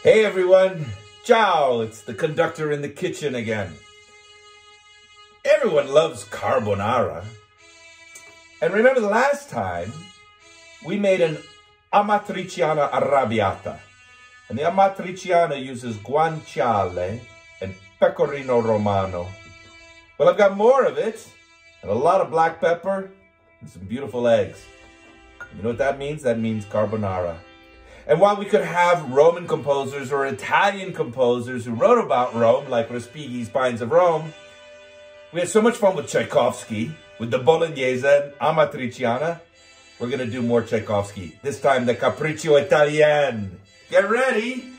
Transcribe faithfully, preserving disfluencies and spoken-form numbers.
Hey everyone, ciao, it's the conductor in the kitchen again. Everyone loves carbonara. And remember the last time we made an amatriciana arrabbiata. And the amatriciana uses guanciale and pecorino romano. Well, I've got more of it and a lot of black pepper and some beautiful eggs. You know what that means? That means carbonara. And while we could have Roman composers or Italian composers who wrote about Rome, like Respighi's Pines of Rome, we had so much fun with Tchaikovsky, with the Bolognese and Amatriciana. We're going to do more Tchaikovsky. This time, the Capriccio Italien. Get ready!